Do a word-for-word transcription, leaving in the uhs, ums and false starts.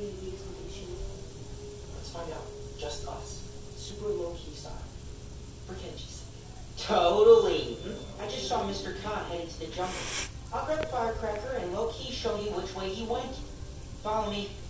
to lead us on the mission? Let's find out. Just us. Super low-key style. Pretend she's Totally. I just saw Mister Khan heading to the jungle. I'll grab a firecracker and low-key show you which way he went. Follow me.